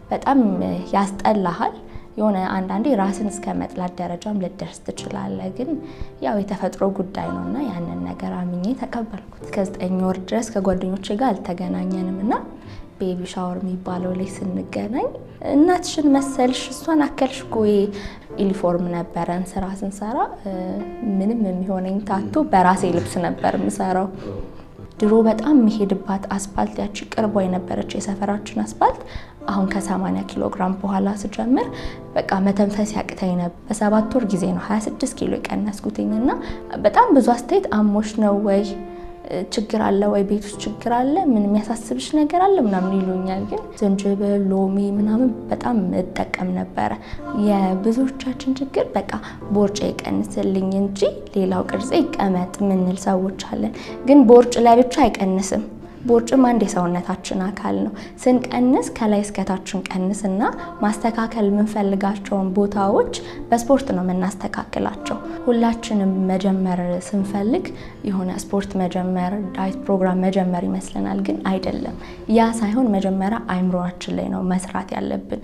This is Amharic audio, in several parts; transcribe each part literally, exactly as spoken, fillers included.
በጣም ያስጠላሃል የሆነ አንድ አንዴ ራስን እስከ መጥላት ደረጃም ልደርስ ትችላለህ ግን ያው የተፈጥሮ ጉዳይ ነውና ያንን ነገር አምኜ ተቀበልኩት ከዘጠኝ ወር ድረስ ከጓደኞቼ ጋር አልተገናኘንምና ቤቢ ሻወር የሚባለው ላይ ስንገናኝ እናትሽን መሰልሽ እሷን አከልሽ ቆይ ዩኒፎርም ነበረን ስራ ስንሰራ ምንም የሚሆነኝ ታቶ በራሴ ልብስ ነበር ምሰራው ድሮ በጣም መሄድባት አስፋልት ያቺ ቅርቧ የነበረች የሰፈራችን አስፋልት አሁን ከ80 ኪሎ ግራም በኋላ ስጀምር በቃ መተንፈስ ያቅተኝ ነበር በሰባት ወር ጊዜ ነው ሃያ ስድስት ኪሎ ቀነስኩኝና በጣም ብዙ አስተያየት አሞሽ ነው ወይ ችግር አለ ወይ ቤት ውስጥ ችግር አለ ምን የሚያሳስብሽ ነገር አለ ምናምን ይሉኛል ግን ዝንጅብል ሎሚ ምናምን በጣም እጠቀም ነበር የብዙዎቻችን ችግር በቃ ቦርጭ ይቀንስልኝ እንጂ ሌላው ቅርጽ ይቀመጥ ምንል ሰዎች አለን ግን ቦርጭ ለብቻ አይቀንስም ቦርጭም አንድ የሰውነታችን አካል ነው ስንቀንስ ከላይ እስከታችን ቀንስና ማስተካከል ምንፈልጋቸውን ቦታዎች በስፖርት ነው መናስተካከላቸው ሁላችንም መጀመር ስንፈልግ የሆነ ስፖርት መጀመር ዳይት ፕሮግራም መጀመር ይመስለናል ግን አይደለም ያ ሳይሆን መጀመሪያ አይምሮአችን ላይ ነው መስራት ያለብን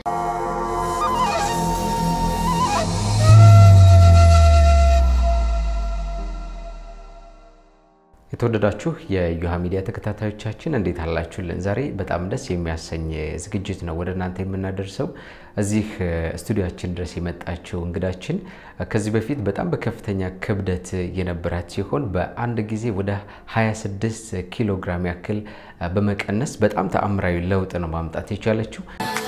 የተወደዳችሁ የዩሃ ሚዲያ ተከታታዮቻችን እንዴት አላችሁልን ዛሬ በጣም ደስ የሚያሰኝ ዝግጅት ነው ወደናንተ የምናደርሰው እዚህ ስቱዲዮአችን ድረስ የመጣችው እንግዳችን ከዚህ በፊት በጣም በከፍተኛ ክብደት የነበራት ሲሆን በአንድ ጊዜ ወደ ሃያ ስድስት ኪሎ ግራም ያክል በመቀነስ በጣም ተአምራዊ ለውጥ ነው ማምጣት የቻለችው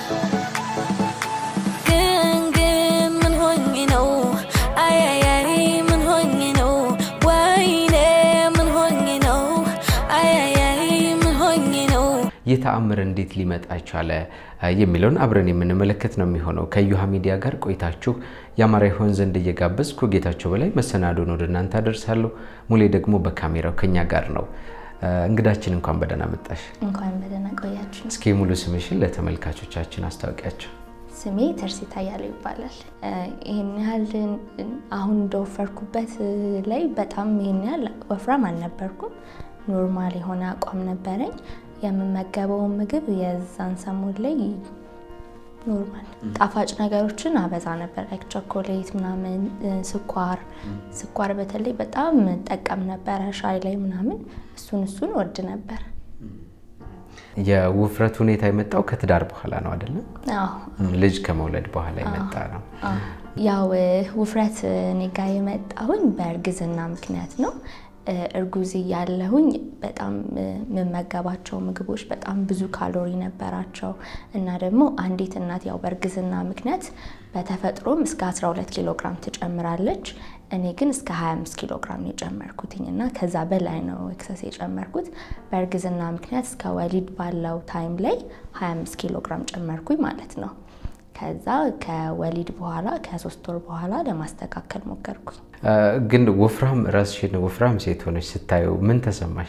የተአምር እንዴት ሊመጣ ቻለ የሚለውን አብረን የምንመለከት ነው የሚሆነው ከዩሃ ሚዲያ ጋር ቆይታችሁ ያማረ ይሆን ዘንድ እየጋበዝኩ ጌታቸው በላይ መሰናዶን ወደናንተ አደርሳለሁ ሙሌ ደግሞ በካሜራው ከኛ ጋር ነው እንግዳችን እንኳን በደህና መጣሽ እንኳን በደህና ቆያችሁ እስኪ ሙሉ ስምሽን ለተመልካቾቻችን አስተዋውቂያቸው ስሜ ተርሲታ ያለው ይባላል ይሄን ያህል አሁን እንደወፈርኩበት ላይ በጣም ይሄን ያህል ወፍራም አልነበርኩም ኖርማል የሆነ አቋም ነበረኝ የምመገበው ምግብ የዛን ሰሞን ላይ ኖርማል ጣፋጭ ነገሮችን አበዛ ነበር ላይክ ቾኮሌት ምናምን ስኳር ስኳር በተለይ በጣም ጠቀም ነበር ሻይ ላይ ምናምን እሱን እሱን ወድ ነበር የውፍረት ሁኔታ የመጣው ከትዳር በኋላ ነው አይደል አዎ ልጅ ከመውለድ በኋላ የመጣ ነው ያው ውፍረት እኔ ጋር የመጣሁኝ በእርግዝና ምክንያት ነው እርጉዝ ያለሁኝ በጣም መመገባቸው ምግቦች በጣም ብዙ ካሎሪ ነበራቸው እና ደግሞ አንዲት እናት ያው በእርግዝና ምክንያት በተፈጥሮም እስከ አስራ ሁለት ኪሎ ግራም ትጨምራለች እኔ ግን እስከ ሃያ አምስት ኪሎ ግራም የጨመርኩትኝና ከዛ በላይ ነው ኤክሰስ የጨመርኩት በእርግዝና ምክንያት እስከ ወሊድ ባለው ታይም ላይ ሃያ አምስት ኪሎ ግራም ጨመርኩኝ ማለት ነው ከዛ ከወሊድ በኋላ ከሶስት ወር በኋላ ለማስተካከል ሞከርኩኝ ግን ወፍራም ራስሽን ወፍራም ሴት ሆነሽ ስታዩ ምን ተሰማሽ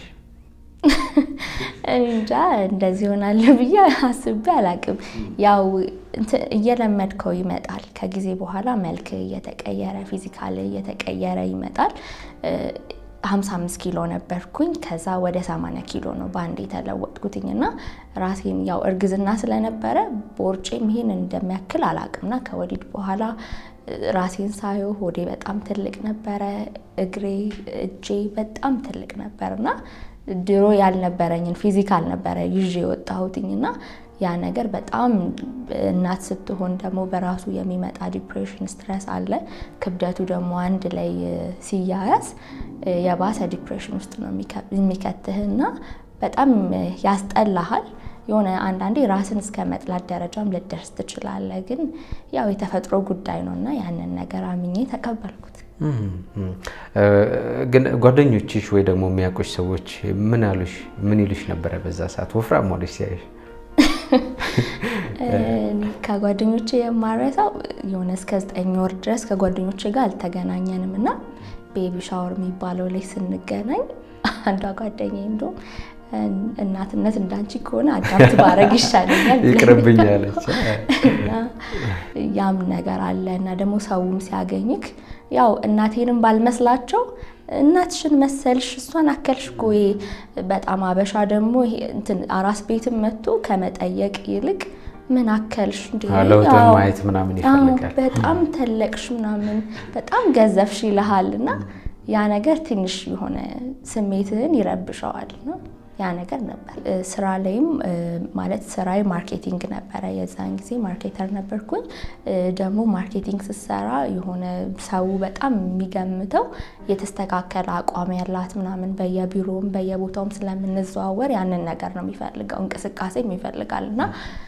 እንጃ እንደዚህ ሆናል ብዬ አስቤ አላቅም ያው እየለመድከው ይመጣል ከጊዜ በኋላ መልክ እየተቀየረ ፊዚካሊ እየተቀየረ ይመጣል ሃምሳ አምስት ኪሎ ነበርኩኝ ከዛ ወደ ሰማንያ ኪሎ ነው ባንዴ ተለወጥኩኝና ራሴን ያው እርግዝና ስለነበረ ቦርጬም ይሄን እንደሚያክል አላቅምና ከወሊድ በኋላ ራሴን ሳየው ሆዴ በጣም ትልቅ ነበር እግሬ እጄ በጣም ትልቅ ነበርና ድሮ ያልነበረኝን ፊዚካል ነበር ይዤ ወጣሁትኝና ያ ነገር በጣም እናት ስትሆን ደግሞ በራሱ የሚመጣ ዲፕሬሽን ስትረስ አለ ክብደቱ ደግሞ አንድ ላይ ሲያያዝ የባሰ ዲፕሬሽን ውስጥ ነው የሚከተህና በጣም ያስጠላሃል የሆነ አንድ አንዴ ራስን እስከ መጥላት ደረጃም ልደርስ ትችላለህ ግን ያው የተፈጥሮ ጉዳይ ነውና ያንን ነገር አምኜ ተቀበልኩት ግን ጓደኞችሽ ወይ ደግሞ የሚያቆሽ ሰዎች ምን አሉሽ ምን ይሉሽ ነበር በዛ ሰዓት ወፍራም ሆነሽ ሲያይሽ ከጓደኞቼ የማረሳው የሆነ እስከ ዘጠኝ ወር ድረስ ከጓደኞቼ ጋር አልተገናኘንምና ቤቢ ሻወር የሚባለው ላይ ስንገናኝ አንዷ ጓደኛዬ እንደው እናትነት እንዳንቺ ከሆነ አዳምት ባረግ ይሻለኛል ይቅርብኝ አለች ያም ነገር አለና ደግሞ ሰውም ሲያገኝክ ያው እናቴንም ባልመስላቸው እናትሽን መሰልሽ እሷን አከልሽ ቆይ በጣም አበሻ ደግሞ እንትን አራስ ቤትም መጥቶ ከመጠየቅ ይልቅ ምን አከልሽ እንዴ ለውጡን ማየት ምናምን ይፈልጋል በጣም ተለቅሽ ምናምን በጣም ገዘፍሽ ይልሃልና ያ ነገር ትንሽ የሆነ ስሜትን ይረብሻዋል ነው ያ ነገር ነበር ስራ ላይም ማለት ስራይ ማርኬቲንግ ነበር የዛን ጊዜ ማርኬተር ነበርኩኝ ደግሞ ማርኬቲንግ ሲሰራ የሆነ ሰው በጣም የሚገምተው የተስተካከለ አቋም ያላት ምናምን በየቢሮም በየቦታውም ስለምንዘዋወር ያንን ነገር ነው የሚፈልገው እንቅስቃሴም ይፈልጋልና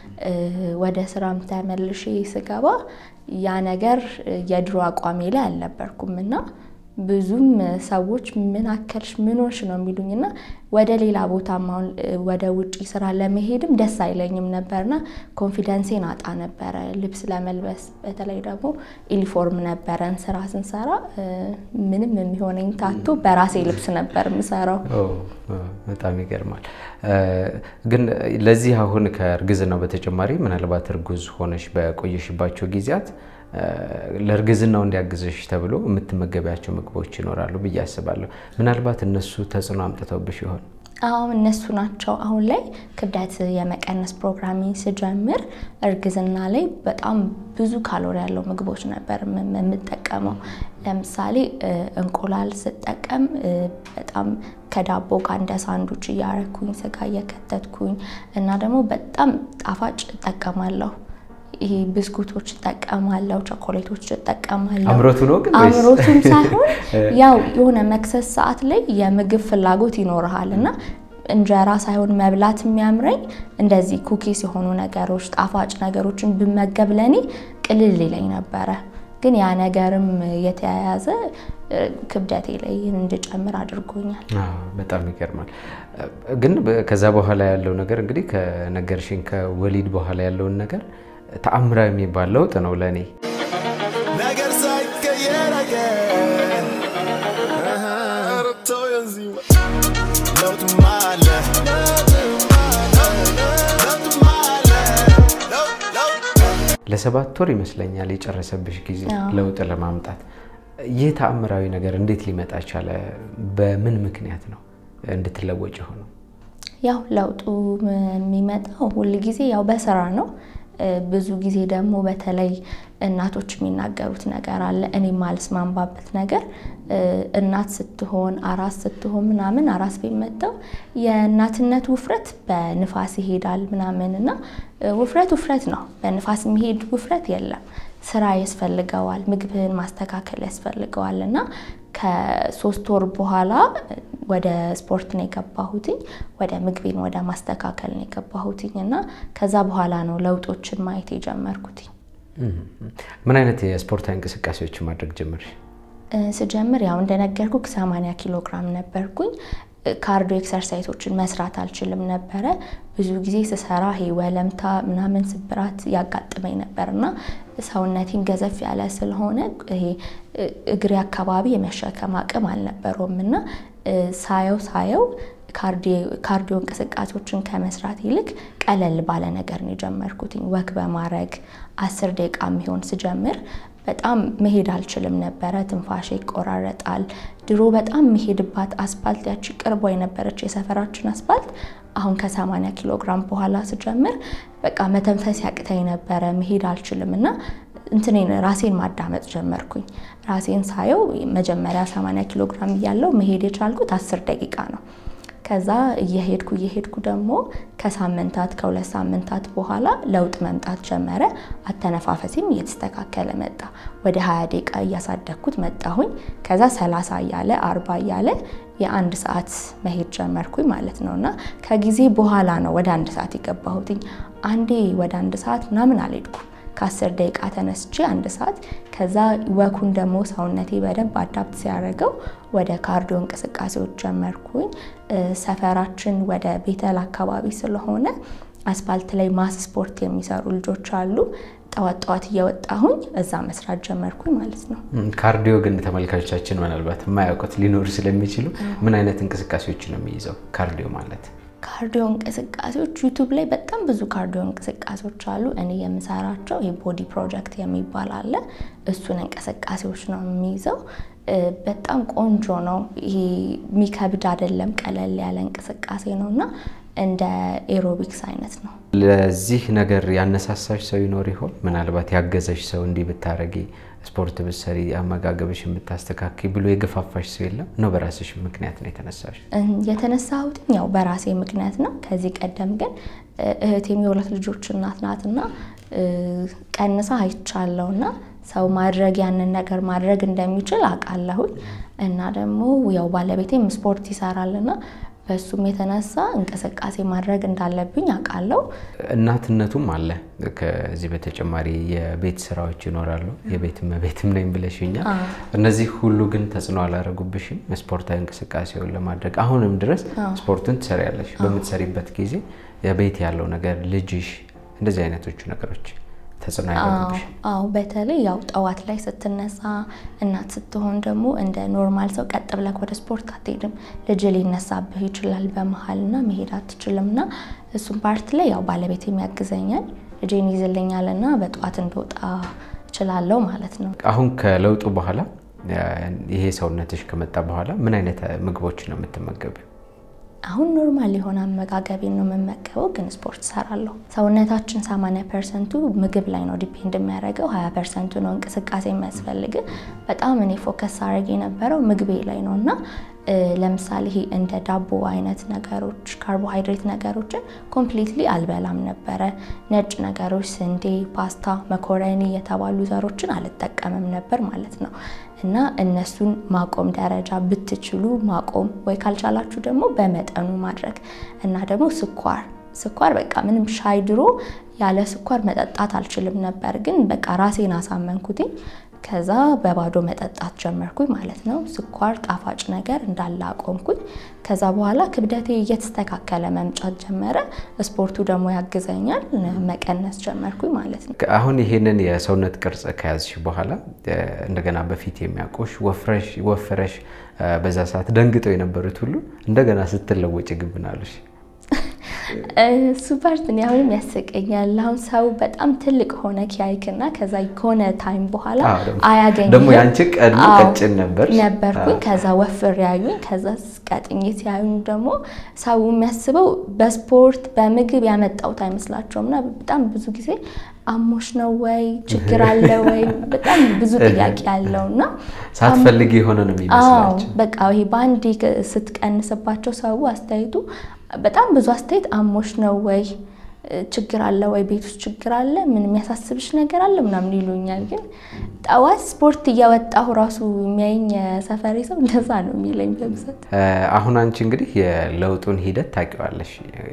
ወደ ስራም ተመልሼ ስገባ ያ ነገር የድሮ አቋሜ ላይ አልነበርኩምና ብዙም ሰዎች ምን አከልሽ ምን ሆንሽ ነው የሚሉኝና ወደ ሌላ ቦታ ማውን ወደ ውጪ ስራ ለመሄድም ደስ አይለኝም ነበርና ኮንፊደንሴን አጣ ነበር ልብስ ለመልበስ በተለይ ደግሞ ዩኒፎርም ነበረን ስራ ስንሰራ ምንም የሚሆነኝ ታቶ በራሴ ልብስ ነበር ምሰራው ኦ በጣም ይገርማል ግን ለዚህ አሁን ከርግዝናው በተጨማሪ ምናልባት እርጉዝ ሆነሽ በቆየሽባቸው ጊዜያት ለርግዝናው እንዲያግዝሽ ተብሎ የምትመገቢያቸው ምግቦች ይኖራሉ በያስባለሁ ምናልባት እነሱ ተጽዕኖ አምጥተውብሽ ይሆን አዎ እነሱ ናቸው አሁን ላይ ክብደት የመቀነስ ፕሮግራሚንግ ስጀምር እርግዝና ላይ በጣም ብዙ ካሎሪ ያለው ምግቦች ነበር የምጠቀመው ለምሳሌ እንቁላል ስጠቀም በጣም ከዳቦ ጋር እንደ ሳንዱች ያረኩኝ ስጋ የከተትኩኝ እና ደግሞ በጣም ጣፋጭ ተጠቀማለሁ ይሄ ብስኩቶች ተጠቀማለሁ ቸኮሌቶች ተጠቀማለሁ አምሮቱ ነው ግን አምሮቱም ሳይሆን ያው የሆነ መክሰስ ሰዓት ላይ የምግብ ፍላጎት ይኖርሃልና እንጀራ ሳይሆን መብላት የሚያምረኝ እንደዚህ ኩኪስ የሆኑ ነገሮች ጣፋጭ ነገሮችን በመገብ ለኔ ቅልል ይለኝ ነበር ግን ያ ነገርም የተያያዘ ክብደቴ ላይ እንድጨምር አድርጎኛል አዎ በጣም ይገርማል ግን ከዛ በኋላ ያለው ነገር እንግዲህ ከነገርሽን ከወሊድ በኋላ ያለው ነገር ተአምራዊ የሚባል ለውጥ ነው ለኔ ነገር ሳይቀየር አገን አረተው ያንዚ ለውጥ ማለ ለሰባት ወር ይመስለኛል የጨረሰብሽ ጊዜ ለውጥ ለማምጣት ይህ ተአምራዊ ነገር እንዴት ሊመጣ ቻለ በምን ምክንያት ነው እንድትለወጭ ሆኖ ያው ለውጡ የሚመጣው ሁሉ ጊዜ ያው በስራ ነው ብዙ ጊዜ ደግሞ በተለይ እናቶች የሚናገሩት ነገር አለ እኔ ማልስማማበት ነገር እናት ስትሆን አራስ ስትሆን ምናምን አራስ በመጣው የእናትነት ውፍረት በንፋስ ይሄዳል ምናምንና ውፍረት ውፍረት ነው በንፋስ የሚሄድ ውፍረት የለም ስራ ያስፈልገዋል ምግብን ማስተካከል ያስፈልገዋልና ከሶስት ወር በኋላ ወደ ስፖርት ነው የገባሁትኝ ወደ ምግብን ወደ ማስተካከል ነው የገባሁትኝና ከዛ በኋላ ነው ለውጦችን ማየት የጀመርኩትኝ ምን አይነት የስፖርታዊ እንቅስቃሴዎች ማድረግ ጀመርሽ ስጀምር ያው እንደነገርኩክ ሰማንያ ኪሎ ግራም ነበርኩኝ ካርዲዮ ኤክሰርሳይሶችን መስራት አልችልም ነበር ብዙ ጊዜ ስሰራ ሄ ወለምታ ምናምን ስብራት ያጋጥመኝ ነበርና ሰውነቴም ገዘፍ ያለ ስለሆነ ይሄ እግሬ አካባቢ የመሸከም አቅም አልነበረውምና ሳየው ሳየው ካርዲዮ ካርዲዮ እንቅስቃሴዎችን ከመስራት ይልቅ ቀለል ባለ ነገር ነው ጀመርኩትኝ ወክ በማድረግ አስር ደቂቃ የሚሆን ስጀምር በጣም መሄድ አልችልም ነበር ትንፋሼ ይቆራረጣል ድሮ በጣም መሄድባት አስፋልት ያቺ ቅርቧ የነበረች የሰፈራችን አስፋልት አሁን ከ80 ኪሎ ግራም በኋላ ስጀምር በቃ መተንፈስ ያቅተኝ ነበር መሄድ አልችልምና እንትኔን ራሴን ማዳመጥ ጀመርኩኝ ራሴን ሳየው መጀመሪያ ሰማንያ ኪሎ ግራም ያለው መሄድ የቻልኩት አስር ደቂቃ ነው ከዛ እየሄድኩ እየሄድኩ ደግሞ ከሳምንታት ከሁለት ሳምንታት በኋላ ለውጥ መምጣት ጀመረ አተነፋፈሴም እየተስተካከለ መጣ ወደ ሃያ ደቂቃ እያሳደኩት መጣሁኝ ከዛ ሰላሳ ያለ አርባ ያለ የአንድ ሰዓት መሄድ ጀመርኩኝ ማለት ነውና ከጊዜ በኋላ ነው ወደ አንድ ሰዓት የገባሁትኝ አንዴ ወደ አንድ ሰዓት ምናምን አልሄድኩም ከአስር ደቂቃ ተነስቼ አንድ ሰዓት ከዛ ወኩን ደግሞ ሰውነቴ በደንብ አዳፕት ሲያደርገው ወደ ካርዲዮ እንቅስቃሴዎች ጀመርኩኝ ሰፈራችን ወደ ቤተል አካባቢ ስለሆነ አስፋልት ላይ ማስ ስፖርት የሚሰሩ ልጆች አሉ ጣዋት ጣዋት እየወጣሁኝ እዛ መስራት ጀመርኩኝ ማለት ነው ካርዲዮ ግን ተመልካቾቻችን ምናልባት የማያውቁት ሊኖር ስለሚችሉ ምን አይነት እንቅስቃሴዎች ነው የሚይዘው ካርዲዮ ማለት ካርዲዮ እንቅስቃሴዎች ዩቲዩብ ላይ በጣም ብዙ ካርዲዮ እንቅስቃሴዎች አሉ እኔ የምሰራቸው የቦዲ ፕሮጀክት የሚባል አለ እሱን እንቅስቃሴዎች ነው የሚይዘው በጣም ቆንጆ ነው ይሄ ሚከብድ አይደለም ቀለል ያለ እንቅስቃሴ ነውና እንደ ኤሮቢክስ አይነት ነው። ለዚህ ነገር ያነሳሳሽ ሰው ይኖር ይሆን? ምናልባት ያገዘሽ ሰው እንዲህ ብታረጊ ስፖርት ብትሰሪ አመጋገብሽን ብታስተካክይ ብሎ የገፋፋሽ ሰው የለም ነው? በራስሽ ምክንያት ነው የተነሳሽ? የተነሳሁት ያው በራሴ ምክንያት ነው። ከዚህ ቀደም ግን እህቴም የሁለት ልጆች እናት ናትና ቀንሳ አይቻለውና ሰው ማድረግ ያንን ነገር ማድረግ እንደሚችል አቃለሁ እና ደግሞ ያው ባለቤቴም ስፖርት ይሰራልና በሱም የተነሳ እንቅስቃሴ ማድረግ እንዳለብኝ አቃለሁ። እናትነቱም አለ። ከዚህ በተጨማሪ የቤት ስራዎች ይኖራሉ። የቤት መቤትም ነኝ ብለሽኛል። እነዚህ ሁሉ ግን ተጽዕኖ አላረጉብሽም ስፖርታዊ እንቅስቃሴውን ለማድረግ? አሁንም ድረስ ስፖርቱን ትሰሪያለሽ። በምትሰሪበት ጊዜ የቤት ያለው ነገር ልጅሽ እንደዚህ አይነቶቹ ነገሮች ተጽዕኖ ያደርጉብሽ? አዎ በተለይ ያው ጠዋት ላይ ስትነሳ እናት ስትሆን ደግሞ እንደ ኖርማል ሰው ቀጥ ብለህ ወደ ስፖርት አትሄድም። ልጅ ሊነሳብህ ይችላል በመሃልና መሄድ አትችልምና እሱም ፓርት ላይ ያው ባለቤቴም ያግዘኛል። ልጄን ይዝልኛልና በጠዋት እንደወጣ እችላለሁ ማለት ነው። አሁን ከለውጡ በኋላ ይሄ ሰውነትሽ ከመጣ በኋላ ምን አይነት ምግቦች ነው የምትመገቢው? አሁን ኖርማል የሆነ አመጋገቤን ነው የምመገበው፣ ግን ስፖርት ሰራለሁ። ሰውነታችን ሰማንያ ፐርሰንት ምግብ ላይ ነው ዲፔንድ የሚያደርገው፣ ሃያ ፐርሰንት ነው እንቅስቃሴ የሚያስፈልግ። በጣም እኔ ፎከስ አድርጌ የነበረው ምግቤ ላይ ነውና ለምሳሌ ይሄ እንደ ዳቦ አይነት ነገሮች ካርቦሃይድሬት ነገሮችን ኮምፕሊትሊ አልበላም ነበር። ነጭ ነገሮች ስንዴ፣ ፓስታ፣ መኮረኒ የተባሉ ዘሮችን አልጠቀምም ነበር ማለት ነው። እና እነሱን ማቆም ደረጃ ብትችሉ ማቆም ወይ ካልቻላችሁ ደግሞ በመጠኑ ማድረግ እና ደግሞ ስኳር ስኳር በቃ ምንም ሻይ ድሮ ያለ ስኳር መጠጣት አልችልም ነበር፣ ግን በቃ ራሴን አሳመንኩት። ከዛ በባዶ መጠጣት ጀመርኩኝ ማለት ነው። ስኳር ጣፋጭ ነገር እንዳለ አቆምኩኝ። ከዛ በኋላ ክብደቴ እየተስተካከለ መምጫት ጀመረ። ስፖርቱ ደግሞ ያግዘኛል፣ መቀነስ ጀመርኩኝ ማለት ነው። አሁን ይሄንን የሰውነት ቅርጽ ከያዝሽ በኋላ እንደገና በፊት የሚያቆሽ ወፍረሽ ወፍረሽ በዛ ሰዓት ደንግጠው የነበሩት ሁሉ እንደገና ስትለወጭ ግብናለሽ? ሱፐር ትን ያሁንም ያስቀኛል። አሁን ሰው በጣም ትልቅ ሆነ ኪያይክና ከዛ ይኮነ ታይም በኋላ አያገኝ ደሞ ያንቺ ቀድሞ ቀጭን ነበር ነበርኩኝ። ከዛ ወፍር ያዩኝ፣ ከዛ ቀጥኝት ያዩኝ። ደሞ ሰው የሚያስበው በስፖርት በምግብ ያመጣውት አይመስላቸውምና በጣም ብዙ ጊዜ አሞሽ ነው ወይ ችግር አለ ወይ በጣም ብዙ ጥያቄ አለውና ሳትፈልጊ ሆነ ነው የሚመስላቸው። በቃ ይሄ ባንዲ ስትቀንስባቸው ሰው አስተያየቱ በጣም ብዙ አስተያየት አሞሽ ነው ወይ ችግር አለ ወይ ቤት ውስጥ ችግር አለ ምን የሚያሳስብሽ ነገር አለ ምናምን ይሉኛል። ግን ጠዋት ስፖርት እያወጣሁ ራሱ የሚያየኝ ሰፈሬ ሰው እንደዛ ነው የሚለኝ በብዛት። አሁን አንቺ እንግዲህ የለውጡን ሂደት ታውቂዋለሽ።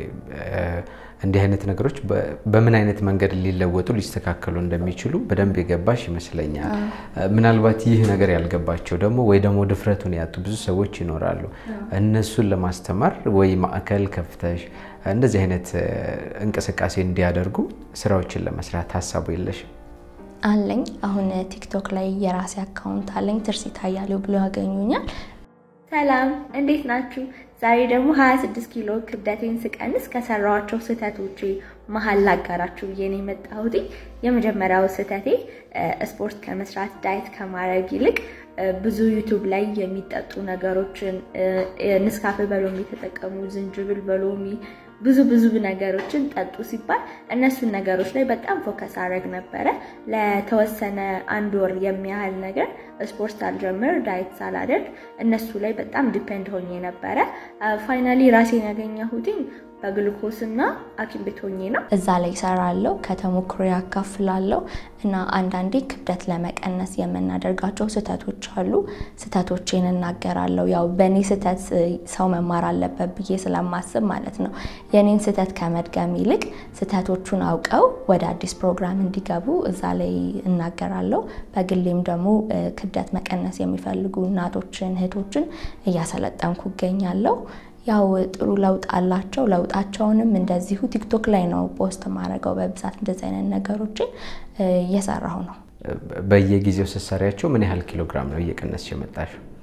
እንዲህ አይነት ነገሮች በምን አይነት መንገድ ሊለወጡ ሊስተካከሉ እንደሚችሉ በደንብ የገባሽ ይመስለኛል። ምናልባት ይህ ነገር ያልገባቸው ደግሞ ወይ ደግሞ ድፍረቱን ያጡ ብዙ ሰዎች ይኖራሉ። እነሱን ለማስተማር ወይ ማዕከል ከፍተሽ እንደዚህ አይነት እንቅስቃሴ እንዲያደርጉ ስራዎችን ለመስራት ሐሳቡ የለሽ? አለኝ። አሁን ቲክቶክ ላይ የራሴ አካውንት አለኝ፣ ትርሲት አያሌው ብለው ያገኙኛል። ሰላም እንዴት ናችሁ? ዛሬ ደግሞ ሃያ ስድስት ኪሎ ክብደቴን ስቀንስ ከሰራዋቸው ስህተቶች መሃል ላጋራችሁ ብዬ ነው የመጣሁት። የመጀመሪያው ስህተቴ ስፖርት ከመስራት ዳይት ከማድረግ ይልቅ ብዙ ዩቲዩብ ላይ የሚጠጡ ነገሮችን ንስካፌ በሎሚ ተጠቀሙ፣ ዝንጅብል በሎሚ ብዙ ብዙ ነገሮችን ጠጡ ሲባል እነሱን ነገሮች ላይ በጣም ፎከስ አድርግ ነበር። ለተወሰነ አንድ ወር የሚያህል ነገር ስፖርት ሳልጀምር ዳይት ሳላደርግ እነሱ ላይ በጣም ዲፔንድ ሆኜ ነበር። ፋይናሊ ራሴን ያገኘሁት በግሉኮስና አኪም ቤት ሆኜ ነው። እዛ ላይ ሰራለሁ፣ ከተሞክሮ ያካፍላለሁ እና አንዳንዴ ክብደት ለመቀነስ የምናደርጋቸው ስህተቶች አሉ። ስህተቶችን እናገራለሁ። ያው በኔ ስህተት ሰው መማር አለበት ብዬ ስለማስብ ማለት ነው። የኔን ስህተት ከመድገም ይልቅ ስህተቶቹን አውቀው ወደ አዲስ ፕሮግራም እንዲገቡ እዛ ላይ እናገራለሁ። በግሌም ደግሞ ክብደት መቀነስ የሚፈልጉ እናቶችን እህቶችን እያሰለጠንኩ እገኛለሁ። ያው ጥሩ ለውጥ አላቸው። ለውጣቸውንም እንደዚሁ ቲክቶክ ላይ ነው ፖስት ማድረገው በብዛት እንደዚህ አይነት ነገሮችን እየሰራሁ ነው። በየጊዜው ሰሰሪያቸው ምን ያህል ኪሎ ግራም ነው እየቀነስሽ የመጣሽው?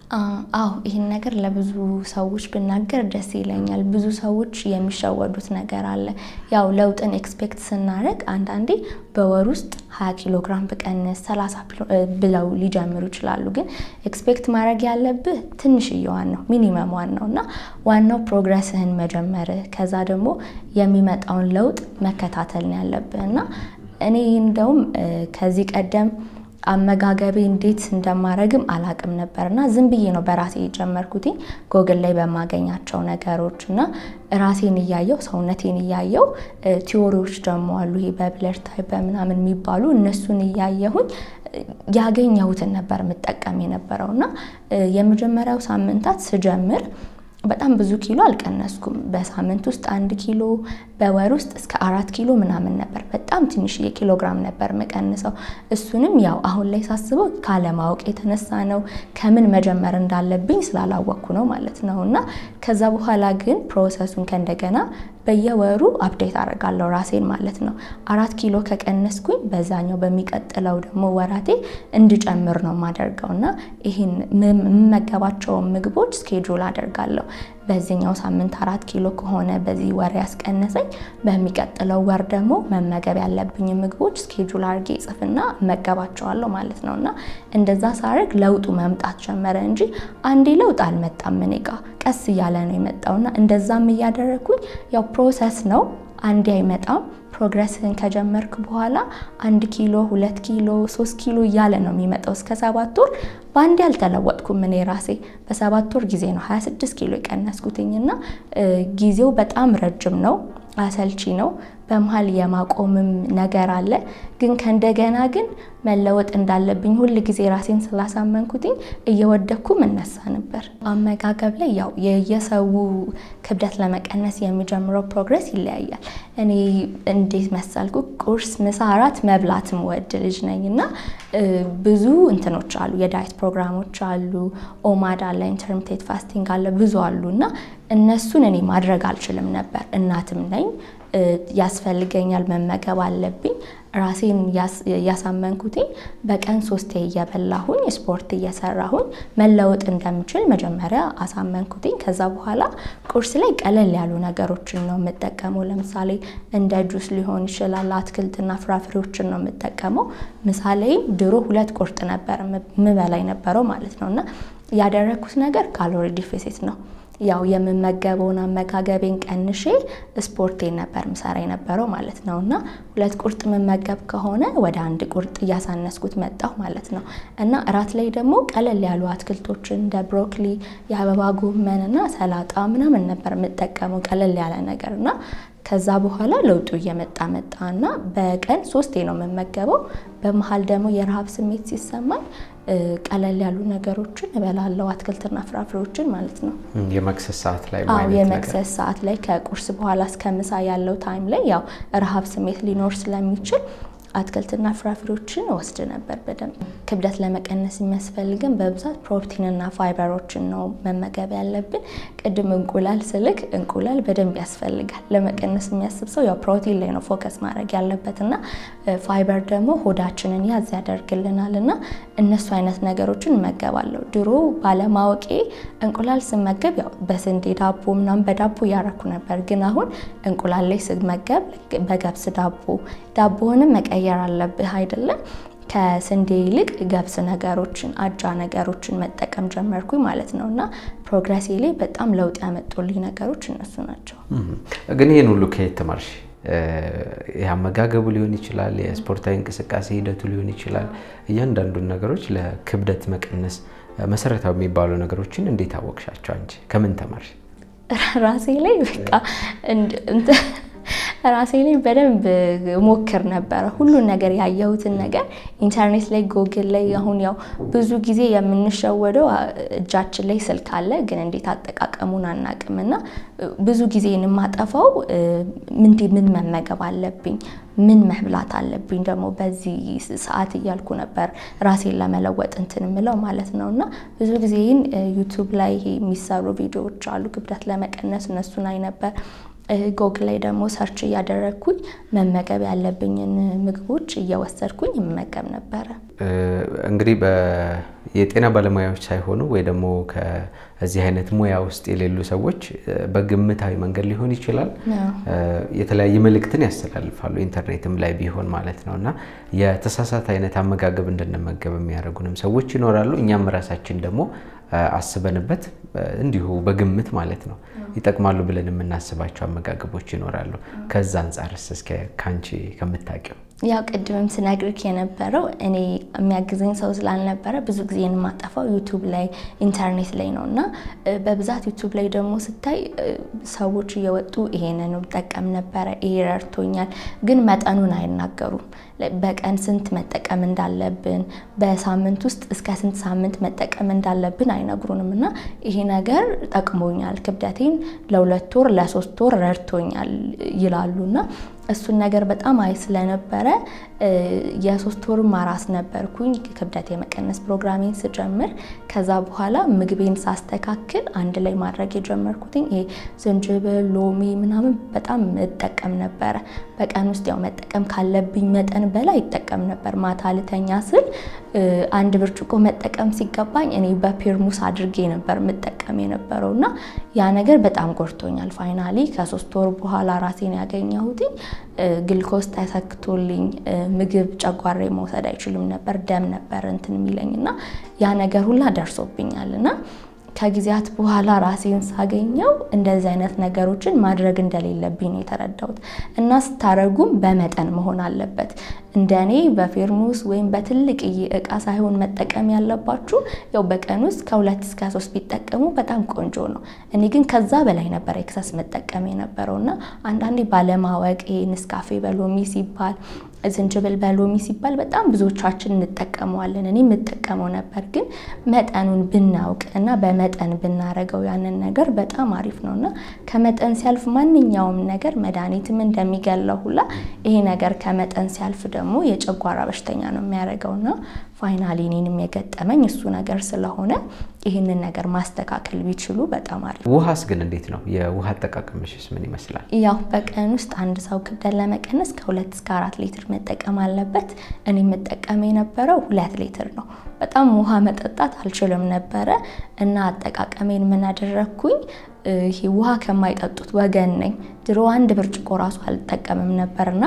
አዎ ይሄን ነገር ለብዙ ሰዎች ብናገር ደስ ይለኛል። ብዙ ሰዎች የሚሸወዱት ነገር አለ። ያው ለውጥን ኤክስፔክት ስናደርግ አንዳንዴ በወር ውስጥ ሃያ ኪሎ ግራም በቀንስ ሰላሳ ብለው ሊጀምሩ ይችላሉ። ግን ኤክስፔክት ማድረግ ያለብህ ትንሽዬዋን ነው፣ ሚኒመምዋን ነውና ዋናው ፕሮግረስህን መጀመር ከዛ ደግሞ የሚመጣውን ለውጥ መከታተል ነው ያለብህና እኔ እንደውም ከዚህ ቀደም አመጋገቤ እንዴት እንደማረግም አላቅም ነበርና ዝም ብዬ ነው በራሴ የጀመርኩት ጎግል ላይ በማገኛቸው ነገሮችና ራሴን ያያየው ሰውነቴን ያያየው ቲዮሪዎች ደግሞ አሉ ይሄ በብለድ ታይፕ በመናምን የሚባሉ እነሱን ያያየሁኝ ያገኘሁትን ነበር መጠቀም የነበረውና የመጀመሪያው ሳምንታት ስጀምር በጣም ብዙ ኪሎ አልቀነስኩም። በሳምንት ውስጥ አንድ ኪሎ በወር ውስጥ እስከ አራት ኪሎ ምናምን ነበር። በጣም ትንሽ የኪሎ ግራም ነበር መቀነሰው። እሱንም ያው አሁን ላይ ሳስበው ካለ ማወቅ የተነሳ ነው፣ ከምን መጀመር እንዳለብኝ ስላላወቅኩ ነው ማለት ነውና ከዛ በኋላ ግን ፕሮሰሱን ከእንደገና በየወሩ አፕዴት አደርጋለሁ ራሴን ማለት ነው። አራት ኪሎ ከቀነስኩኝ በዛኛው በሚቀጥለው ደግሞ ወራቴ እንድጨምር ነው ማደርገውና ይሄን መመገባቸው ምግቦች ስኬጁል አደርጋለሁ። በዚህኛው ሳምንት አራት ኪሎ ከሆነ በዚህ ወር ያስቀነሰኝ በሚቀጥለው ወር ደግሞ መመገብ ያለብኝ ምግቦች ስኬጁል አድርጌ ጽፍና መገባቸዋለሁ ማለት ነውና እንደዛ ሳርግ ለውጡ መምጣት ጀመረ እንጂ አንዴ ለውጥ አልመጣም። እኔጋ ቀስ እያለ ነው የመጣውና እንደዛም እያደረኩኝ ያው ፕሮሰስ ነው አንዴ አይመጣም። ፕሮግረስን ከጀመርክ በኋላ አንድ ኪሎ ሁለት ኪሎ ሶስት ኪሎ እያለ ነው የሚመጣው እስከ ሰባት ወር ባንዴ አልተለወጥኩም። እኔ ራሴ በሰባት ወር ጊዜ ነው ሃያ ስድስት ኪሎ የቀነስኩትኝና ጊዜው በጣም ረጅም ነው፣ አሰልቺ ነው። በመሃል የማቆምም ነገር አለ። ግን ከእንደገና ግን መለወጥ እንዳለብኝ ሁሉ ጊዜ ራሴን ስላሳመንኩትኝ እየወደኩ መነሳ ነበር። አመጋገብ ላይ ያው የየሰው ክብደት ለመቀነስ የሚጀምረው ፕሮግረስ ይለያያል። እኔ እንዴት መሰልኩ ቁርስ ምሳ አራት መብላትም ወድ ልጅ ነኝና ብዙ እንትኖች አሉ፣ የዳይት ፕሮግራሞች አሉ፣ ኦማድ አለ፣ ኢንተርሚቴንት ፋስቲንግ አለ፣ ብዙ አሉና እነሱን እኔ ማድረግ አልችልም ነበር። እናትም ነኝ ያስፈልገኛል መመገብ አለብኝ። ራሴን ያሳመንኩትኝ በቀን ሶስቴ እየበላሁኝ ስፖርት እየሰራሁኝ መለወጥ እንደምችል መጀመሪያ አሳመንኩትኝ። ከዛ በኋላ ቁርስ ላይ ቀለል ያሉ ነገሮችን ነው የምጠቀመው። ለምሳሌ እንደ ጁስ ሊሆን ይችላል፣ አትክልትና ፍራፍሬዎችን ነው የምጠቀመው። ምሳ ላይም ድሮ ሁለት ቁርጥ ነበር ምበላይ ነበረው ማለት ነውና ያደረኩት ነገር ካሎሪ ዲፊሲት ነው። ያው የምመገበውን አመጋገቤን ቀንሼ ስፖርቴን ነበር ምሰራ የነበረው ማለት ነውና ሁለት ቁርጥ መመገብ ከሆነ ወደ አንድ ቁርጥ ያሳነስኩት መጣሁ ማለት ነው። እና እራት ላይ ደግሞ ቀለል ያሉ አትክልቶችን እንደ ብሮኮሊ፣ የአበባ ጎመንና ሰላጣ ምናምን ነበር የምጠቀመው ቀለል ያለ ነገርና ከዛ በኋላ ለውጡ እየመጣ መጣና በቀን ሶስቴ ነው የምመገበው። በመሃል ደግሞ የረሃብ ስሜት ሲሰማኝ ቀለል ያሉ ነገሮችን እበላለሁ፣ አትክልትና ፍራፍሬዎችን ማለት ነው። የመክሰስ ሰዓት ላይ ማለት ነው። የመክሰስ ሰዓት ላይ ከቁርስ በኋላ እስከ ምሳ ያለው ታይም ላይ ያው ረሃብ ስሜት ሊኖር ስለሚችል አትክልትና ፍራፍሬዎችን ወስድ ነበር በደንብ። ክብደት ለመቀነስ የሚያስፈልገን በብዛት ፕሮቲንና ፋይበሮችን ነው መመገብ ያለብን። ቅድም እንቁላል ስልክ እንቁላል በደንብ ያስፈልጋል። ለመቀነስ የሚያስብ ሰው ያው ፕሮቲን ላይ ነው ፎከስ ማድረግ ያለበትና ፋይበር ደግሞ ሆዳችንን ያዝ ያደርግልናልና እነሱ አይነት ነገሮችን መገባለሁ። ድሮ ባለማወቄ እንቁላል ስመገብ ያው በስንዴ ዳቦ ምናምን በዳቦ ያረኩ ነበር። ግን አሁን እንቁላል ላይ ስመገብ በገብስ ዳቦ ዳቦንም መቀየር አለብህ አይደለም። ከስንዴ ይልቅ ገብስ ነገሮችን አጃ ነገሮችን መጠቀም ጀመርኩኝ ማለት ነውና ፕሮግረስ ላይ በጣም ለውጥ ያመጡልኝ ነገሮች እነሱ ናቸው። ግን ይሄን ሁሉ ከየት ተማርሽ? ያመጋገቡ ሊሆን ይችላል፣ የስፖርታዊ እንቅስቃሴ ሂደቱ ሊሆን ይችላል። እያንዳንዱን ነገሮች ለክብደት መቀነስ መሰረታዊ የሚባሉ ነገሮችን እንዴት አወቅሻቸው አንቺ? ከምን ተማርሽ? ራሴ ላይ በቃ እንት ራሴ ላይ በደንብ ሞክር ነበር። ሁሉ ነገር ያየሁትን ነገር ኢንተርኔት ላይ ጎግል ላይ አሁን ያው ብዙ ጊዜ የምንሸወደው እጃችን ላይ ስልክ አለ፣ ግን እንዴት አጠቃቀሙን አናቅምና ብዙ ጊዜ እንማጠፋው ምን ምን መመገብ አለብኝ ምን መብላት አለብኝ ደግሞ በዚህ ሰዓት እያልኩ ነበር ራሴን ለመለወጥ እንትን ምለው ማለት ነውና ብዙ ጊዜ ዩቲዩብ ላይ የሚሰሩ ቪዲዮዎች አሉ ክብደት ለመቀነስ እነሱን አይ ነበር። ጎግል ላይ ደግሞ ሰርች እያደረኩኝ መመገብ ያለብኝን ምግቦች እየወሰድኩኝ መመገብ ነበር። እንግዲህ በየጤና ባለሙያዎች ሳይሆኑ ወይ ደግሞ ከዚህ አይነት ሙያ ውስጥ የሌሉ ሰዎች በግምታዊ መንገድ ሊሆን ይችላል የተለያየ መልእክትን ያስተላልፋሉ ኢንተርኔትም ላይ ቢሆን ማለት ነውና የተሳሳተ አይነት አመጋገብ እንድንመገብ የሚያደርጉንም ሰዎች ይኖራሉ። እኛም ራሳችን ደግሞ አስበንበት እንዲሁ በግምት ማለት ነው ይጠቅማሉ ብለን የምናስባቸው አመጋገቦች ይኖራሉ። ከዛ አንፃርስ እስከ ካንቺ ከምታውቂው ያው ቅድምም ስነግርክ የነበረው እኔ የሚያግዘኝ ሰው ስላልነበረ ብዙ ጊዜ የማጠፋው ዩቲዩብ ላይ ኢንተርኔት ላይ ነውና በብዛት ዩቲዩብ ላይ ደግሞ ስታይ ሰዎች እየወጡ ይሄንን ተጠቀም ነበር ይሄ ረድቶኛል ግን መጠኑን አይናገሩም። በቀን ስንት መጠቀም እንዳለብን በሳምንት ውስጥ እስከ ስንት ሳምንት መጠቀም እንዳለብን አይነግሩንምና ይሄ ነገር ጠቅሞኛል ክብደቴን ለሁለት ወር ለሶስት ወር ረድቶኛል ይላሉና እሱን ነገር በጣም አይ ስለነበረ የሶስት ወር ማራስ ነበርኩኝ ክብደት የመቀነስ ፕሮግራሚንግ ስጀምር ከዛ በኋላ ምግቤን ሳስተካክል አንድ ላይ ማድረግ የጀመርኩትኝ ይሄ ዝንጅብል ሎሚ ምናምን በጣም እጠቀም ነበር። በቀን ውስጥ ያው መጠቀም ካለብኝ መጠን በላይ እጠቀም ነበር። ማታ ልተኛ ስል አንድ ብርጭቆ መጠቀም ሲገባኝ እኔ በፔርሙስ አድርጌ ነበር መጠቀም የነበረውና ያ ነገር በጣም ጎርቶኛል። ፋይናሊ ከሶስት ወር በኋላ ራሴን ያገኘሁት ግሉኮስ ተሰክቶልኝ ምግብ ጨጓሬ መውሰድ አይችልም ነበር ደም ነበር እንትን የሚለኝና ያ ነገር ሁላ ደርሶብኛልና ከጊዜያት በኋላ ራሴን ሳገኘው እንደዚህ አይነት ነገሮችን ማድረግ እንደሌለብኝ ነው የተረዳሁት። እና ስታረጉም በመጠን መሆን አለበት። እንደኔ በፌርሙስ ወይም በትልቅ እቃ ሳይሆን መጠቀም ያለባችሁ ያው በቀን ውስጥ ከሁለት እስከ ሶስት ቢጠቀሙ በጣም ቆንጆ ነው። እኔ ግን ከዛ በላይ ነበር ኤክሰስ መጠቀም የነበረውና አንዳንዴ ባለማወቅ ንስካፌ በሎሚ ሲባል ዝንጅብል በሎሚ ሲባል በጣም ብዙዎቻችን እንጠቀመዋለን። እኔ መጠቀመው ነበር ግን መጠኑን ብናውቅ እና በመጠን ብናረገው ያንን ነገር በጣም አሪፍ ነውና ከመጠን ሲያልፍ ማንኛውም ነገር መድኃኒትም እንደሚገለው ሁላ ይሄ ነገር ከመጠን ሲያልፍ ደግሞ የጨጓራ በሽተኛ ነው የሚያረጋውና ፋይናሊ እኔንም የገጠመኝ እሱ ነገር ስለሆነ ይሄንን ነገር ማስተካከል ቢችሉ በጣም አሪፍ። ውሃስ ግን እንዴት ነው? የውሃ አጠቃቀምሽስ ምን ይመስላል? ያው በቀን ውስጥ አንድ ሰው ክብደት ለመቀነስ ከሁለት እስከ አራት ሊትር መጠቀም አለበት። እኔ መጠቀም የነበረው ሁለት ሊትር ነው። በጣም ውሃ መጠጣት አልችልም ነበር እና አጠቃቀሜን ምን አደረኩኝ ይሄ ውሃ ከማይጠጡት ወገን ነኝ። ድሮ አንድ ብርጭቆ ራሱ አልጠቀምም ነበርና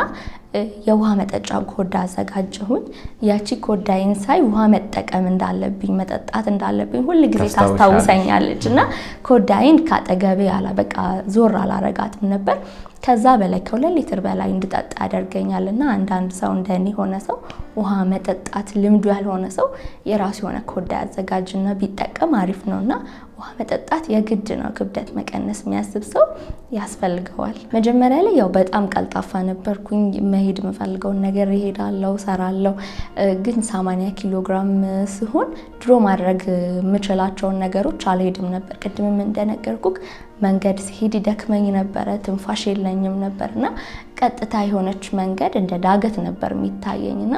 የውሃ መጠጫ ኮዳ አዘጋጀሁኝ። ያቺ ኮዳይን ሳይ ውሃ መጠቀም እንዳለብኝ መጠጣት እንዳለብኝ ሁሉ ጊዜ ታስታውሰኛለችና ኮዳይን ካጠገቤ ያላ በቃ ዞር አላረጋትም ነበር። ከዛ በላይ ከሁለት ሊትር በላይ እንድጠጣ ያደርገኛልና አንዳንድ ሰው እንደኔ ሆነ ሰው ውሃ መጠጣት ልምዱ ያልሆነ ሰው የራሱ የሆነ ኮዳ ያዘጋጅና ቢጠቀም አሪፍ ነውና ውሃ መጠጣት የግድ ነው። ክብደት መቀነስ የሚያስብ ሰው ያስፈልገዋል። መጀመሪያ ላይ ያው በጣም ቀልጣፋ ነበርኩኝ። መሄድ መፈልገው ነገር ይሄዳለው ሰራለው ግን ሰማንያ ኪሎ ግራም ሲሆን ድሮ ማድረግ ምችላቸው ነገሮች አልሄድም ነበር። ቅድምም እንደነገርኩክ መንገድ ሲሄድ ይደክመኝ ነበር ትንፋሽ የለኝም ነበርና ቀጥታ የሆነች መንገድ እንደ ዳገት ነበር የሚታየኝና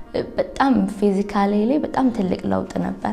በጣም ፊዚካሊ ላይ በጣም ትልቅ ለውጥ ነበር።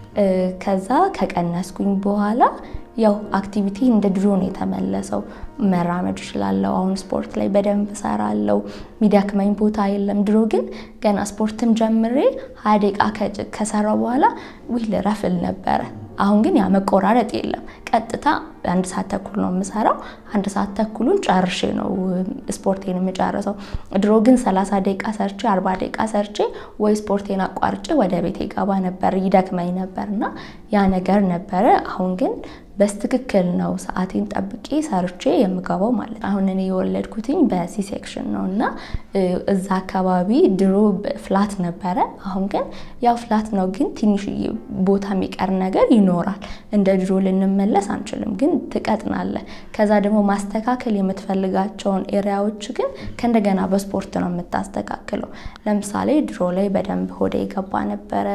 ከዛ ከቀነስኩኝ በኋላ ያው አክቲቪቲ እንደ ድሮ ነው የተመለሰው። መራመድ ይችላልው አሁን ስፖርት ላይ በደንብ ሰራለው ሚዳክመኝ ቦታ የለም። ድሮ ግን ገና ስፖርትም ጀምሬ ሃያ ደቂቃ ከሰራው በኋላ ዊል ረፍል ነበር። አሁን ግን ያ መቆራረጥ የለም። ቀጥታ አንድ ሰዓት ተኩል ነው የምሰራው። አንድ ሰዓት ተኩሉን ጨርሼ ነው ስፖርቴን የምጨርሰው። ድሮ ግን ሰላሳ ደቂቃ ሰርቼ አርባ ደቂቃ ሰርቼ ወይ ስፖርቴን አቋርጬ ወደ ቤቴ ገባ ነበር ይደክመኝ ነበርና ያ ነገር ነበር። አሁን ግን በስትክክል ነው ሰዓቴን ጠብቄ ሰርቼ የምገባው ማለት ነው። አሁን እኔ የወለድኩትኝ በሲ ሴክሽን ነውና እዛ አካባቢ ድሮ ፍላት ነበር። አሁን ግን ያው ፍላት ነው ግን ትንሽ ቦታ የሚቀር ነገር ይኖራል። እንደ ድሮ ልንመለስ አንችልም ግን ትቀጥናለ። ከዛ ደግሞ ማስተካከል የምትፈልጋቸውን ኤሪያዎች ግን ከእንደገና በስፖርት ነው የምታስተካክለው። ለምሳሌ ድሮ ላይ በደንብ ሆዴ ይገባ ነበር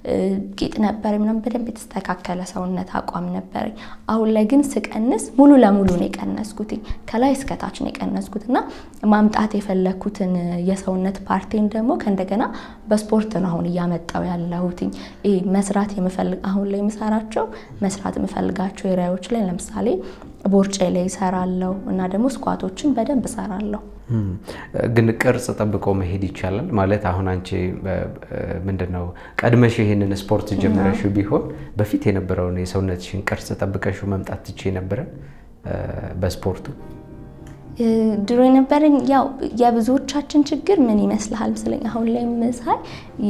ቂጥ ነበር ምንም በደንብ የተስተካከለ ሰውነት አቋም ነበር። አሁን ላይ ግን ስቀንስ ሙሉ ለሙሉ ነው የቀነስኩት። ከላይ እስከ ታች ነው የቀነስኩትና ማምጣት የፈለኩትን የሰውነት ፓርቲን ደግሞ ከእንደገና በስፖርት ነው አሁን ያመጣው ያለሁት። ይሄ መስራት የምፈልግ አሁን ላይ መስራቸው መስራት የምፈልጋቸው ኤሪያዎች ላይ ለምሳሌ ቦርጬ ላይ ሰራለው እና ደግሞ ስኳቶችን በደንብ ሰራለው ግን ቅርጽ ጠብቆ መሄድ ይቻላል ማለት አሁን አንቺ ምንድነው ቀድመሽ ይሄንን ስፖርት ጀምረሽ ቢሆን በፊት የነበረው የሰውነትሽን ቅርጽ ጠብቀሽ መምጣት ትችይ ነበር በስፖርቱ ድሮ የነበረኝ ያው የብዙዎቻችን ችግር ምን ይመስልሃል ስለኝ አሁን ላይ ምሳል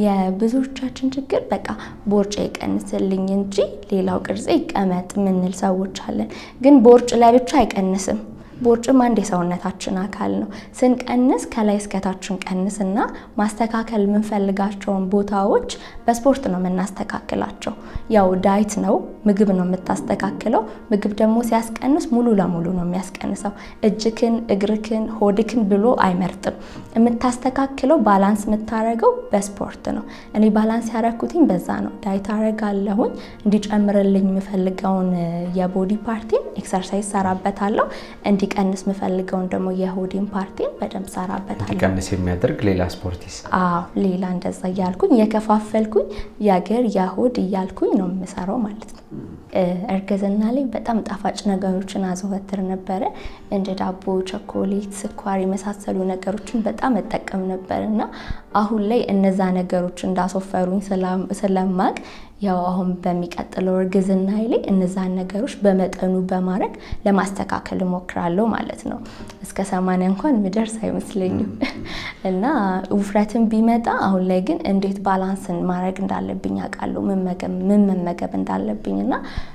የብዙዎቻችን ችግር በቃ ቦርጬ ይቀንስልኝ እንጂ ሌላው ቅርጽ ይቀመጥ ምንል ሰዎች አለን ግን ቦርጭ ለብቻ አይቀንስም ቦርጭም አንድ የሰውነታችን አካል ነው ስንቀንስ ከላይ እስከታችን ቀንስና ማስተካከል ምን ፈልጋቸውን ቦታዎች በስፖርት ነው መናስተካከላቸው ያው ዳይት ነው ምግብ ነው የምታስተካክለው ምግብ ደግሞ ሲያስቀንስ ሙሉ ለሙሉ ነው የሚያስቀንሰው እጅክን እግርክን ሆድክን ብሎ አይመርጥም የምታስተካክለው ባላንስ የምታረገው በስፖርት ነው እኔ ባላንስ ያረኩትኝ በዛ ነው ዳይት አረጋለሁኝ እንዲጨምርልኝ የምፈልገውን የቦዲ ፓርቲ ኤክሰርሳይዝ ሰራበታለሁ እንዲ ቀንስ መፈልገውን ደግሞ የሆዲን ፓርቲን በደም ሰራበታለሁ ቀንስ የሚያደርግ ሌላ ስፖርቲስ አዎ ሌላ እንደዛ ያልኩኝ የከፋፈልኩኝ ያገር ያሆድ ያልኩኝ ነው የምሰራው ማለት ነው እርግዝና ላይ በጣም ጣፋጭ ነገሮችን አዘወትር ነበር እንደ ዳቦ ቸኮሌት ስኳር የመሳሰሉ ነገሮችን በጣም እጠቀም ነበርና አሁን ላይ እነዛ ነገሮች እንዳሶፈሩኝ ስለማቅ ያው አሁን በሚቀጥለው እርግዝና ላይ እነዛ ነገሮች በመጠኑ በማድረግ ለማስተካከል ሞክራለሁ ማለት ነው እስከ ሰማንያ እንኳን ምድርስ አይመስልኝም እና ውፍረትን ቢመጣ አሁን ላይ ግን እንዴት ባላንስን ማድረግ እንዳለብኝ አቃለሁ መመገብ ምን መመገብ እንዳለብኝና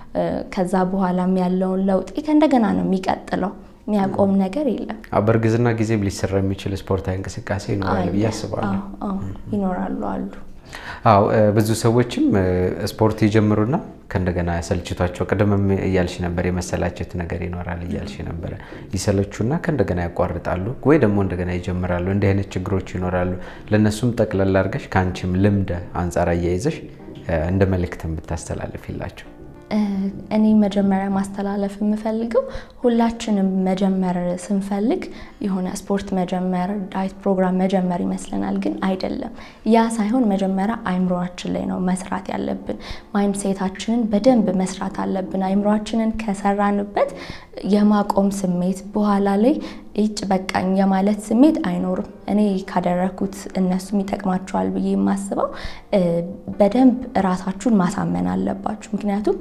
ከዛ በኋላም ያለውን ለውጥ እንደገና ነው የሚቀጥለው የሚያቆም ነገር የለም አበርግዝና ጊዜ ሊሰራ የሚችል ስፖርታዊ እንቅስቃሴ ነው ያስባሉ አዎ ይኖራሉ አሉ አው ብዙ ሰዎችም ስፖርት ይጀምሩና ከእንደገና ያሰልችቷቸው ቀደምም ይያልሽ ነበር የመሰላቸት ነገር ይኖራል ይያልሽ ነበር ይሰለቹና ከእንደገና ያቋርጣሉ ወይ ደግሞ እንደገና ይጀምራሉ እንደ አይነት ችግሮች ይኖራሉ ለነሱም ጠቅለል አርገሽ ካንቺም ልምድ አንፃር አያይዘሽ እንደ መልእክትም ብታስተላልፊላቸው እኔ መጀመሪያ ማስተላለፍ የምፈልገው ሁላችንም መጀመር ስንፈልግ የሆነ ስፖርት መጀመር ዳይት ፕሮግራም መጀመር ይመስለናል ግን አይደለም ያ ሳይሆን መጀመሪያ አይምሮአችን ላይ ነው መስራት ያለብን ማይንድ ሴታችንን በደንብ መስራት አለብን አይምሮአችንን ከሰራንበት የማቆም ስሜት በኋላ ላይ እጭ በቃኝ የማለት ስሜት አይኖርም እኔ ካደረኩት እነሱ የሚጠቅማቸዋል ብዬ ማስበው በደንብ ራሳችሁን ማሳመን አለባችሁ ምክንያቱም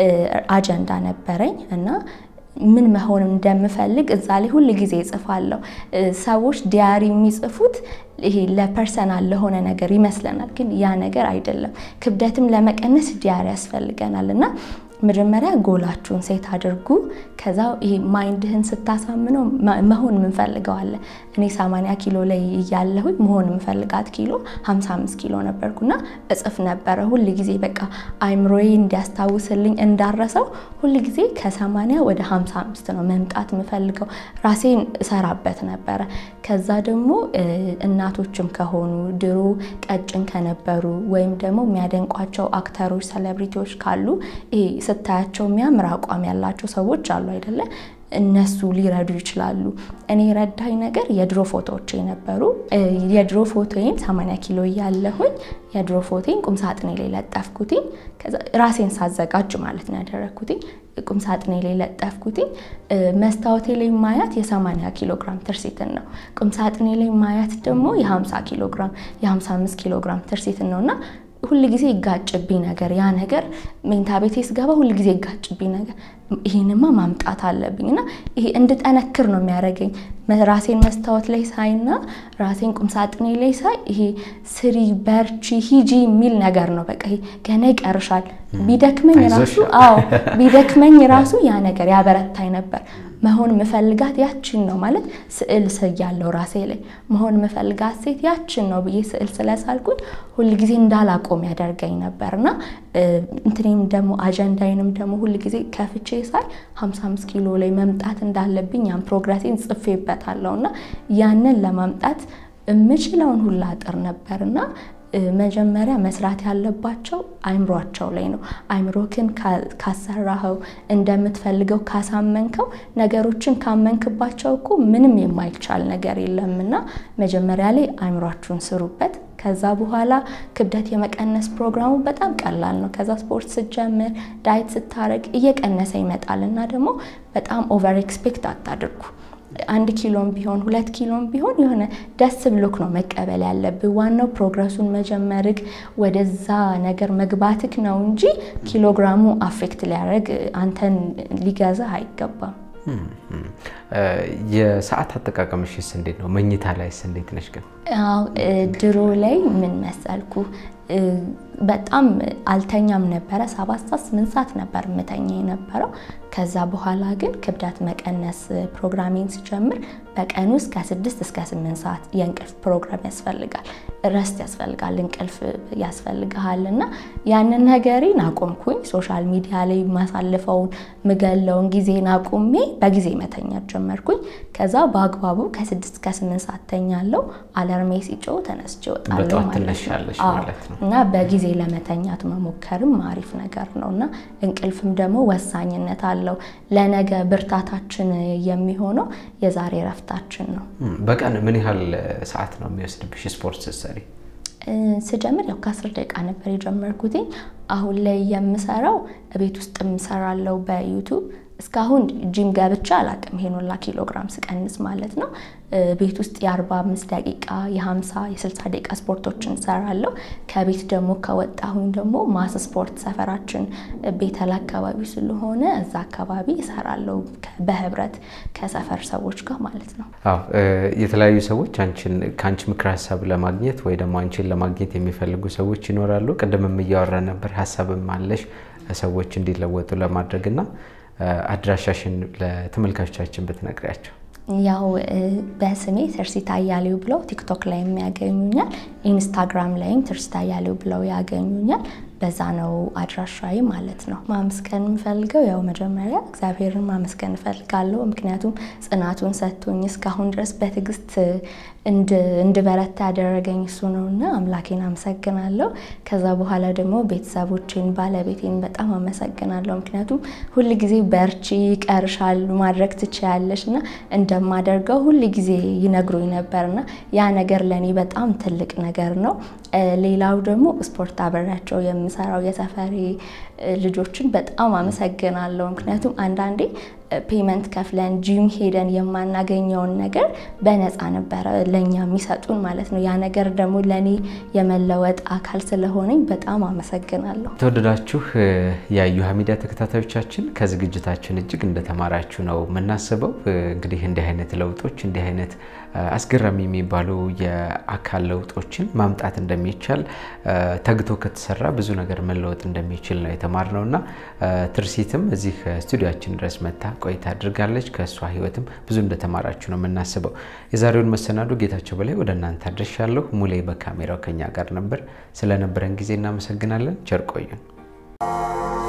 አጀንዳ ነበረኝ እና ምን መሆን እንደምፈልግ እዛ ላይ ሁሉ ጊዜ ጽፋለሁ ሰዎች ዲያሪ የሚጽፉት ይሄ ለፐርሰናል ለሆነ ነገር ይመስለናል ግን ያ ነገር አይደለም ክብደትም ለመቀነስ ዲያሪ ያስፈልገናልና መጀመሪያ ጎላችሁን ሴት አድርጉ ከዛ ይሄ ማይንድህን ስታሳምነው መሆን ምን ፈልገዋለ እኔ ሰማንያ ኪሎ ላይ ያለሁኝ መሆን ምን ፈልጋት ኪሎ ሃምሳ አምስት ኪሎ ነበርኩና እጽፍ ነበር ሁሉ ጊዜ በቃ አይምሮዬ እንዲያስታውስልኝ እንዳረሰው ሁሉ ጊዜ ከ80 ወደ ሃምሳ አምስት ነው መምጣት ምፈልገው ራሴን ሰራበት ነበር ከዛ ደግሞ እናቶችም ከሆኑ ድሮ ቀጭን ከነበሩ ወይም ደግሞ የሚያደንቋቸው አክተሮች ሴሌብሪቲዎች ካሉ ይሄ ስታያቸው የሚያምር አቋም ያላቸው ሰዎች አሉ አይደለ እነሱ ሊረዱ ይችላሉ እኔ ረዳኝ ነገር የድሮ ፎቶዎች ነበሩ የድሮ ፎቶዬን ሰማንያ ኪሎ ያለሁኝ የድሮ ፎቶዬን ቁም ሳጥኔ ላይ ለጠፍኩትኝ ከዛ ራሴን ሳዘጋጅ ማለት ነው ያደረኩትኝ ቁም ሳጥኔ ላይ ለጠፍኩትኝ መስታወቴ ላይ ማያት የ80 ኪሎ ግራም ትርሲትን ነው ቁም ሳጥኔ ላይ ማያት ደግሞ የ50 ኪሎ ግራም የ55 ኪሎ ግራም ትርሲትን ነውና ሁሉ ጊዜ ይጋጭብኝ ነገር ያ ነገር ሜንታ ቤቴስ ገባ ሁሉ ጊዜ ይጋጭብኝ ነገር ይሄንማ ማምጣት አለብኝና ይሄ እንድጠነክር ነው የሚያረጋኝ ራሴን መስታወት ላይ ሳይና ራሴን ቁም ሳጥኔ ላይ ሳይ ይሄ ስሪ በርቺ ሂጂ ሚል ነገር ነው በቃ ይሄ ገና ይቀርሻል ቢደክመኝ ራሱ አዎ ቢደክመኝ ራሱ ያ ነገር ያበረታኝ ነበር መሆን መፈልጋት ያቺን ነው ማለት ስዕል ሰያለው ራሴ ላይ መሆን መፈልጋት ሴት ያቺን ነው ብዬ ስዕል ስለሳልኩኝ ሁሉ ጊዜ እንዳላቆም ያደርገኝ ነበርና እንትኔም ደግሞ አጀንዳዬንም ደግሞ ሁሉ ጊዜ ከፍቼ ሳይ ሃምሳ አምስት ኪሎ ላይ መምጣት እንዳለብኝ ያን ፕሮግረሴን ጽፌበታለሁና ያንን ለማምጣት እምችለውን ሁሉ አጥር ነበርና መጀመሪያ መስራት ያለባቸው አይምሮአቸው ላይ ነው አይምሮክን ካሰራኸው እንደምትፈልገው ካሳመንከው ነገሮችን ካመንክባቸው እኮ ምንም የማይቻል ነገር የለምና መጀመሪያ ላይ አይምሮአችሁን ስሩበት ከዛ በኋላ ክብደት የመቀነስ ፕሮግራሙ በጣም ቀላል ነው ከዛ ስፖርት ስትጀምር ዳይት ስታረግ እየቀነሰ ይመጣልና ደግሞ በጣም ኦቨር ኤክስፔክት አታድርጉ አንድ ኪሎም ቢሆን ሁለት ኪሎም ቢሆን የሆነ ደስ ብሎክ ነው መቀበል ያለብህ ዋናው ፕሮግረሱን መጀመርክ ወደዛ ነገር መግባትክ ነው እንጂ ኪሎግራሙ አፌክት ሊያደርግ አንተን ሊገዛ አይገባም የሰዓት አጠቃቀምሽስ እንዴት ነው መኝታ ላይስ እንዴት ነሽ ግን አው ድሮ ላይ ምን መሰልኩ በጣም አልተኛም ነበር ሰባት ሰዓት ስምንት ሰዓት ነበር መተኛ የነበረው ከዛ በኋላ ግን ክብደት መቀነስ ፕሮግራሚንግ ሲጀምር በቀን ውስጥ ከስድስት እስከ ስምንት ሰዓት የእንቅልፍ ፕሮግራም ያስፈልጋል ረስት ያስፈልጋል እንቅልፍ ያስፈልጋልና ያንን ነገሬን አቆምኩኝ ሶሻል ሚዲያ ላይ ማሳለፈው መገለውን ጊዜን አቆሜ በጊዜ መተኛት ጀመርኩኝ ከዛ ባግባቡ ከስድስት እስከ ስምንት ሰዓት ተኛለሁ አላርሜ ሲጮህ ተነስቼ ወጣለሁ ማለት ነው እና በጊዜ ለመተኛት መሞከርም አሪፍ ነገር ነውና እንቅልፍም ደግሞ ወሳኝነት አለው ለነገ ብርታታችን የሚሆነው የዛሬ ረፍታችን ነው በቀን ምን ያህል ሰዓት ነው የሚወስድብሽ ስፖርት ስትሰሪ ስጀምር ያው ከአስር ደቂቃ ነበር የጀመርኩት አሁን ላይ የምሰራው ቤት ውስጥ እምሰራለው በዩቲዩብ እስካሁን ጂም ገብቻ አላቀም ሄኖላ ኪሎግራም ስቀንስ ማለት ነው ቤት ውስጥ የ45 ደቂቃ የ50 የ60 ደቂቃ ስፖርቶችን ሰራለው ከቤት ደግሞ ከወጣሁኝ ደግሞ ማስ ስፖርት ሰፈራችን ቤተል አካባቢ ስለሆነ እዛ አካባቢ ሰራለው በህብረት ከሰፈር ሰዎች ጋር ማለት ነው አዎ የተለያዩ ሰዎች አንቺን ካንቺ ምክር ሐሳብ ለማግኘት ወይ ደግሞ አንቺን ለማግኘት የሚፈልጉ ሰዎች ይኖራሉ ቀደምም እያወራ ነበር ሐሳብም አለሽ ሰዎች እንዲለወጡ ለማድረግና አድራሻሽን ለተመልካቾቻችን በትነግሪያቸው ያው በስሜ ተርሲታ ያሌው ብለው ቲክቶክ ላይ የሚያገኙኛል ኢንስታግራም ላይም ተርሲታ ያሌው ብለው ያገኙኛል በዛ ነው አድራሻዬ ማለት ነው ማመስገን ፈልገው ያው መጀመሪያ እግዚአብሔርን ማመስገን ፈልጋለሁ ምክንያቱም ጽናቱን ሰጥቶኝ እስካሁን ድረስ በትግስት እንድ እንድበረታ ያደረገኝ እሱ ነውና አምላኬን አመሰግናለሁ ከዛ በኋላ ደግሞ ቤተሰቦቼን ባለቤቴን በጣም አመሰግናለሁ ምክንያቱም ሁሉ ጊዜ በርቺ ቀርሻል ማድረግ ትችያለሽና እንደማደርገው ሁሉ ጊዜ ይነግሩኝ ነበርና ያ ነገር ለኔ በጣም ትልቅ ነገር ነው ሌላው ደግሞ ስፖርት አበራቸው የምሰራው የሰፈሪ ልጆችን በጣም አመሰግናለሁ ምክንያቱም አንዳንዴ ፔመንት ከፍለን ጂም ሄደን የማናገኘውን ነገር በነፃ ነበር ለኛ የሚሰጡን ማለት ነው ያ ነገር ደግሞ ለኔ የመለወጥ አካል ስለሆነኝ በጣም አመሰግናለሁ ተወደዳችሁ የዩሃ ሚዲያ ተከታታዮቻችን ከዝግጅታችን እጅግ እንደተማራችሁ ነው መናሰበው እንግዲህ እንዲህ አይነት ለውጦች እንዲህ አይነት አስገራሚ የሚባሉ የአካል ለውጦችን ማምጣት እንደሚቻል ተግቶ ከተሰራ ብዙ ነገር መለወጥ እንደሚችል ነው የተማርነውና ትርሲትም እዚህ ስቱዲዮአችን ድረስ መጣ ቆይታ አድርጋለች ከሷ ህይወትም ብዙ እንደተማራችሁ ነው መናሰበው የዛሬውን መሰናዶ ጌታቸው በላይ ወደ እናንተ አድርሻለሁ ሙሌ በካሜራው ከኛ ጋር ነበር ስለነበረን ጊዜ እናመሰግናለን ቸር ቆዩን